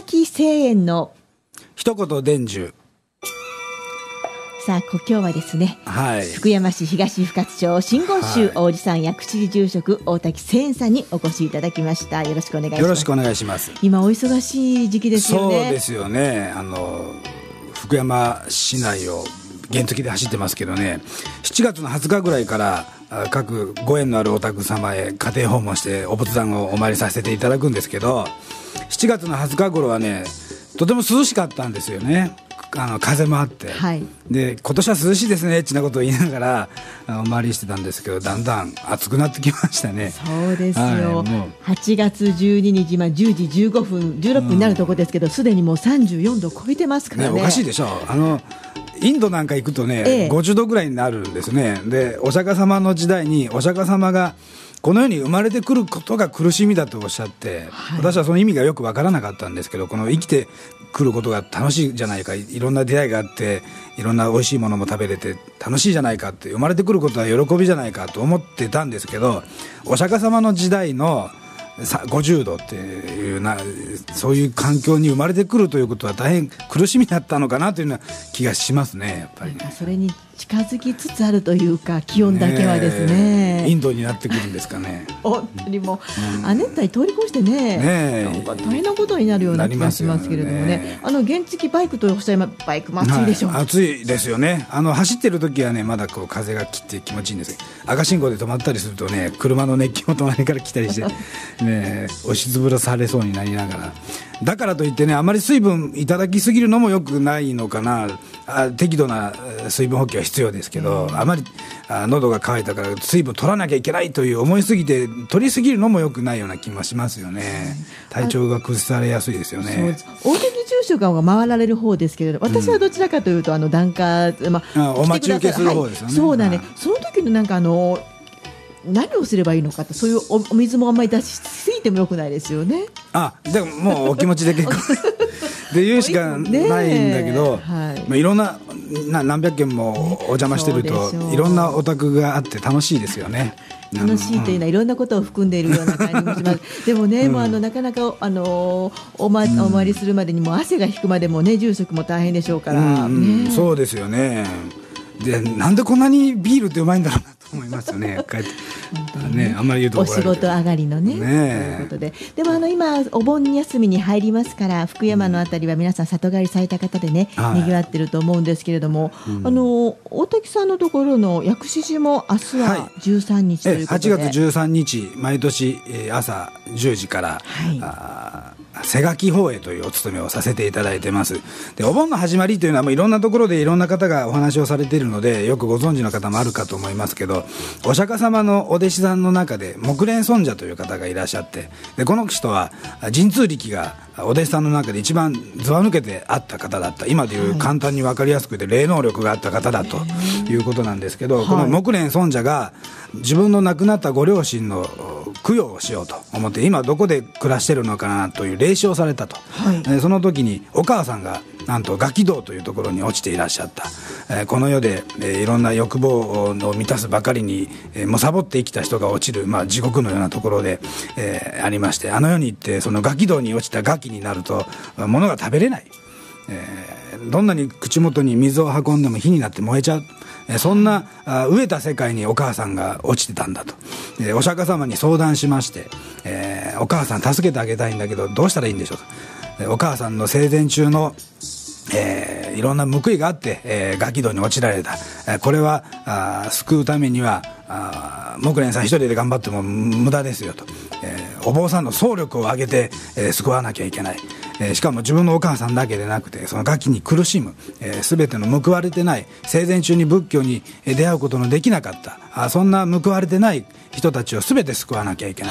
崎聖園の一言伝授。 さあ今日はですね、 はい、 福山市東深津町真言宗大寺さん薬師寺住職大滝聖園さんにお越しいただきました。よろしくお願いします。 よろしくお願いします。 今お忙しい時期ですよね。 そうですよね。福山市内を原付で走ってますけどね、7月の20日ぐらいから各ご縁のあるお宅様へ家庭訪問してお仏壇をお参りさせていただくんですけど、7月の20日頃はね、とても涼しかったんですよね。風もあって、はい、で今年は涼しいですねってなことを言いながらお参りしてたんですけど、だんだん暑くなってきましたね。 そうですよ、はい、もう8月12日、10時15分16分になるところですけど、すでにもう34度超えてますからね。 おかしいでしょ。インドなんか行くとね、50度ぐらいになるんですね。でお釈迦様の時代にお釈迦様がこの世に生まれてくることが苦しみだとおっしゃって、はい、私はその意味がよく分からなかったんですけど、この生きてくることが楽しいじゃないか、いろんな出会いがあっていろんな美味しいものも食べれて楽しいじゃないかって、生まれてくることは喜びじゃないかと思ってたんですけど、お釈迦様の時代の50度っていうそういう環境に生まれてくるということは大変苦しみだったのかなというような気がしますね。やっぱりね、それに近づきつつあるというか、気温だけはですね、 インドになってくるんですかね。 本当にもう、亜熱帯通り越してね、なんか大変なことになるような気がしますけれどもね。原付バイクとおっしゃいます、バイクも暑いでしょう。 はい、暑いですよね。走ってる時はね、まだこう風が切って気持ちいいんです。赤信号で止まったりするとね、車の熱気も隣から来たりしてね、押しつぶらされそうになりながら、だからといってね、あまり水分いただきすぎるのも良くないのかな。適度な水分補給は必要ですけど、あまり喉が渇いたから水分取らなきゃいけないという思いすぎて取りすぎるのも良くないような気もしますよね。体調が崩されやすいですよね。 大滝住職が回られる方ですけれど、私はどちらかというと檀家、 お待ち受けする方ですよね。 はい、そうだね。その時のなんか何をすればいいのかと、そういうお水もあんまり出しすぎてもよくないですよね。 でももうお気持ちで結構で言うしかないんだけど、いろんな何百件もお邪魔してると、いろんなお宅があって楽しいですよね。 楽しいというのはいろんなことを含んでいるような感じもしますでもね、もうなかなかお参りするまでにも汗が引くまでもね、住職も大変でしょうから、 そうですよね。でなんでこんなにビールってうまいんだろうなと思いますよね。帰ってね、あんまり言うとお仕事上がりのね、ということで。でも今お盆休みに入りますから、福山のあたりは皆さん里帰りされた方でね、にぎわってると思うんですけれども、大滝さんのところの薬師寺も明日は13日ということで、 8月13日毎年朝10時から、瀬垣法会というお勤めをさせていただいてます。でお盆の始まりというのはもういろんなところでいろんな方がお話をされているので、よくご存知の方もあるかと思いますけど、お釈迦様のお弟子さんの中で木蓮尊者という方がいらっしゃって、でこの人は神通力がお弟子さんの中で一番ずば抜けてあった方だった。今でいう簡単に分かりやすくて霊能力があった方だということなんですけど、この木蓮尊者が自分の亡くなったご両親の供養をしようと思って、今どこで暮らしてるのかなという霊視をされたと、その時にお母さんがなんと餓鬼道というところに落ちていらっしゃった。この世でいろんな欲望を満たすばかりに貪って生きた人が落ちる、地獄のようなところでありまして、あの世に行ってその餓鬼道に落ちた餓鬼になると物が食べれない、どんなに口元に水を運んでも火になって燃えちゃう、そんな飢えた世界にお母さんが落ちてたんだと。お釈迦様に相談しまして、お母さん助けてあげたいんだけどどうしたらいいんでしょうと。お母さんの生前中のいろんな報いがあって、餓鬼道に落ちられた。これは救うためには木蓮さん一人で頑張っても無駄ですよと。お坊さんの総力を挙げて、救わなきゃいけない。しかも自分のお母さんだけでなくて、その餓鬼に苦しむ、全ての報われてない、生前中に仏教に出会うことのできなかったそんな報われてない人たちを全て救わなきゃいけない、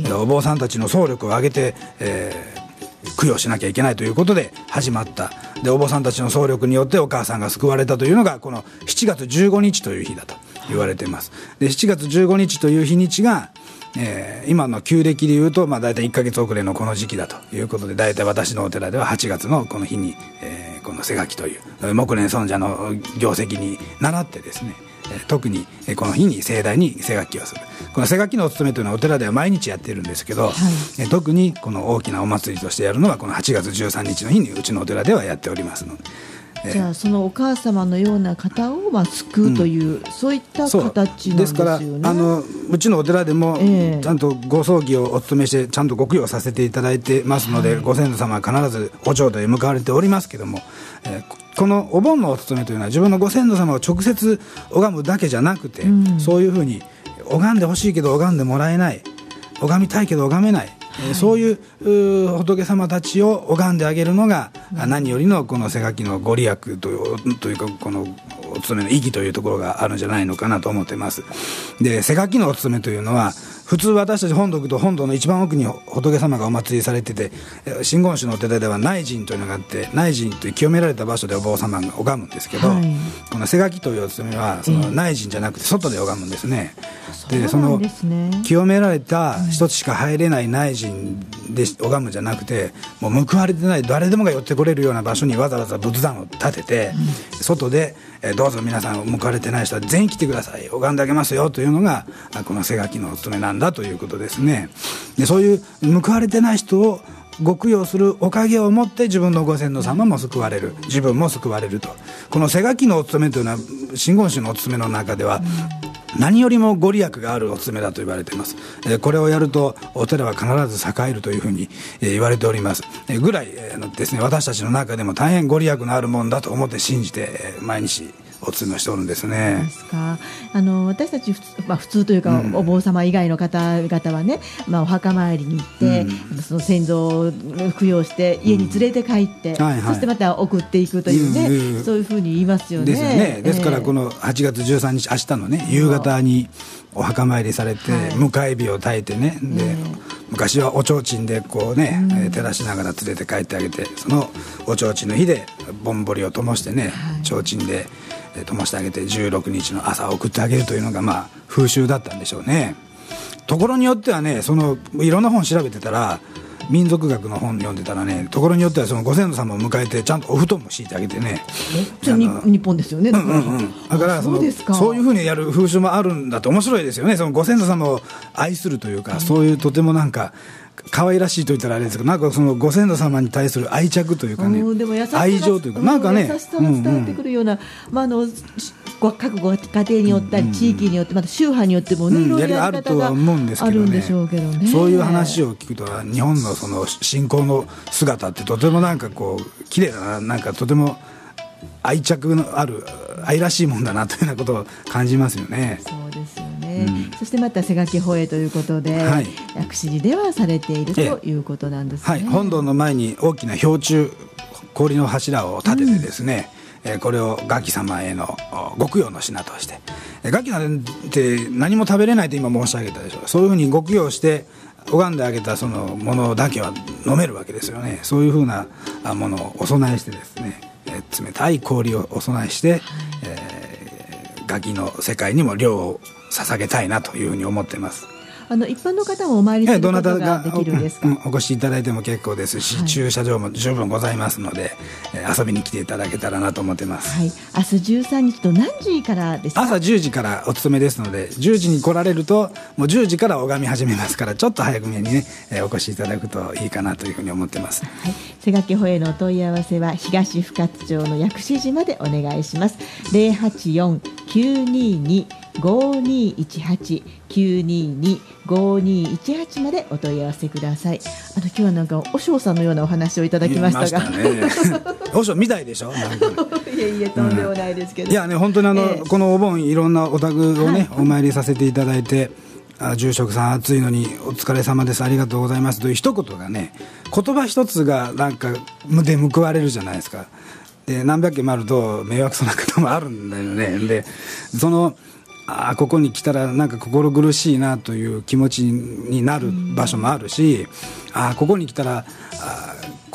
お坊さんたちの総力を挙げて、供養しなきゃいけないということで始まった。でお坊さんたちの総力によってお母さんが救われたというのがこの7月15日という日だと言われています。で7月15日という日にちが、今の旧暦でいうとだいたい1ヶ月遅れのこの時期だということで、だいたい私のお寺では8月のこの日に、この瀬垣という木蓮尊者の業績に倣ってですね、特にこの日に盛大に瀬垣をする。 この瀬垣のお勤めというのはお寺では毎日やってるんですけど、特にこの大きなお祭りとしてやるのはこの8月13日の日にうちのお寺ではやっておりますので。 じゃあそのお母様のような方を救うという、そういった形なんですよね。 ですからうちのお寺でもちゃんとご葬儀をお務めしてちゃんとご供養させていただいてますので、ご先祖様は必ずお浄土へ向かわれておりますけども、このお盆のお勤めというのは自分のご先祖様を直接拝むだけじゃなくて、そういうふうに拝んでほしいけど拝んでもらえない、拝みたいけど拝めない、そういう仏様たちを拝んであげるのが、何よりのこの瀬垣のご利益というか、このお勤めの意義というところがあるんじゃないのかなと思っています。で、瀬垣のお勤めというのは普通私たち本土と本土の一番奥に仏様がお祭りされてて、真言宗のお寺では内陣というのがあって、内陣という清められた場所でお坊様が拝むんですけど、この瀬垣というお勤めはその内陣じゃなくて外で拝むんですね。で、その清められた一つしか入れない内陣で拝むんじゃなくて、もう報われてない誰でもが寄ってこれるような場所にわざわざ仏壇を建てて、外でどうぞ皆さん報われてない人は全員来てください、拝んであげますよというのがこの瀬垣のお勤めなんだということですね。で、そういう報われてない人をご供養するおかげをもって自分のご先祖様も救われる、自分も救われると。この瀬垣のお勤めというのは真言宗のお勤めの中では何よりもご利益があるお勤めだと言われています。これをやるとお寺は必ず栄えるというふうに言われておりますぐらいですね、私たちの中でも大変ご利益のあるものだと思って信じて毎日お勤めをしておるんですね。 ですか。私たち普通というか、お坊様以外の方々はね、お墓参りに行って、その先祖を供養して家に連れて帰って、そしてまた送っていくというね、そういうふうに言いますよね。 ですよね。ですからこの8月13日明日のね夕方にお墓参りされて、迎え火を焚いてね、で昔はお提灯でこうね、照らしながら連れて帰ってあげて、そのお提灯の火でぼんぼりを灯してね、提灯で灯してあげて16日の朝送ってあげるというのが風習だったんでしょうね。ところによってはね、いろんな本調べてたら、民族学の本読んでたらね、ところによってはそのご先祖様を迎えてちゃんとお布団も敷いてあげてね、 日本ですよね。だからそういうふうにやる風習もあるんだと面白いですよね。そのご先祖様を愛するというか、そういうとてもなんか可愛らしいと言ったらあれですけど、なんかそのご先祖様に対する愛着というかね、愛情というか、なんかね、 優しさが伝わってくるような、各ご家庭によったり地域によって、また宗派によってもね、いろいろやり方があるんでしょうけどね。 そういう話を聞くと、日本のその信仰の姿ってとてもなんかこう綺麗だな、なんかとても愛着のある愛らしいもんだなというようなことを感じますよね。 そうですよね。そしてまた瀬垣法会ということで、薬師寺ではされているということなんですね。 本堂の前に大きな氷柱、氷の柱を立ててですね、これを餓鬼様へのご供養の品として、餓鬼なんて何も食べれないと今申し上げたでしょう。そういうふうにご供養して拝んであげたそのものだけは飲めるわけですよね。そういうふうなものをお供えしてですね、冷たい氷をお供えして、餓鬼の世界にも涼を捧げたいなというふうに思っています。 一般の方もお参りすることができるんですか？ お越しいただいても結構ですし、駐車場も十分ございますので、遊びに来ていただけたらなと思ってます。 明日13日と何時からですか？ 朝10時からお勤めですので、10時に来られるともう10時から拝み始めますから、ちょっと早くめにね、お越しいただくといいかなというふうに思ってます。 瀬垣法会のお問い合わせは東深津町の薬師寺までお願いします。084-922-5218 922-5218までお問い合わせください。今日はなんかお尚さんのようなお話をいただきましたが、 お尚みたいでしょ。なんかいえとんでもないですけど、 いやね、本当にこのお盆いろんなお宅をね、お参りさせていただいて、住職さん暑いのにお疲れ様です、ありがとうございますという一言がね、言葉一つがなんかで報われるじゃないですか。で何百件もあると迷惑そうな方もあるんだよね。でここに来たらなんか心苦しいなという気持ちになる場所もあるし、ここに来たら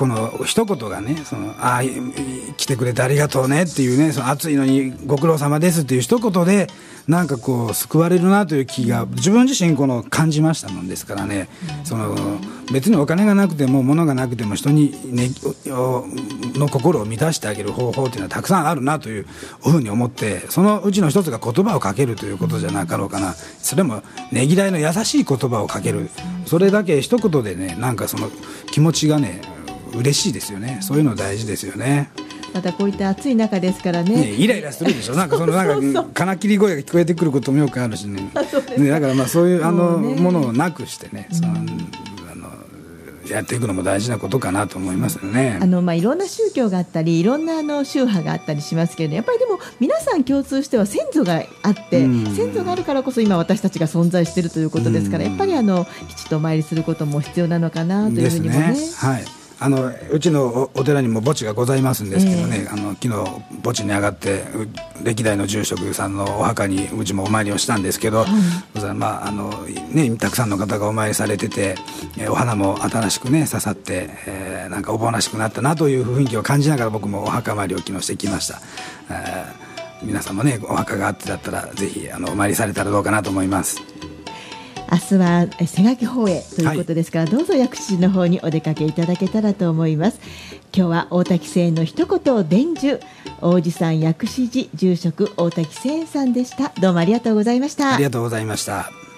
この一言がね、来てくれてありがとうねっていうね、その暑いのにご苦労様ですっていう一言でなんかこう救われるなという気が自分自身感じましたもんですからね、別にお金がなくても物がなくても人に、ね、の心を満たしてあげる方法というのはたくさんあるなというふうに思って、そのうちの一つが言葉をかけるということじゃなかろうかな。それもねぎらいの優しい言葉をかける、それだけ一言でね、なんかその気持ちがね嬉しいですよね。そういうの大事ですよね。 またこういった暑い中ですからね、 イライラするでしょ。なんか金切り声が聞こえてくることもよくあるしね。だからそういうものをなくしてね、やっていくのも大事なことかなと思いますよね。 いろんな宗教があったり、いろんな宗派があったりしますけれど、やっぱりでも皆さん共通しては先祖があって、先祖があるからこそ今私たちが存在しているということですから、やっぱりきちっとお参りすることも必要なのかなというふうにもね。 はい、うちのお寺にも墓地がございますんですけどね、昨日墓地に上がって歴代の住職さんのお墓にうちもお参りをしたんですけど、たくさんの方がお参りされてて、お花も新しくね刺さって、なんかお盆らしくなったなという雰囲気を感じながら僕もお墓参りを昨日してきました。皆さんもねお墓があってだったらぜひお参りされたらどうかなと思います。 明日は瀬垣法会ということですから、どうぞ薬師寺の方にお出かけいただけたらと思います。今日は大滝聖の一言を伝授、王子山薬師寺住職大滝聖さんでした。どうもありがとうございました。 ありがとうございました。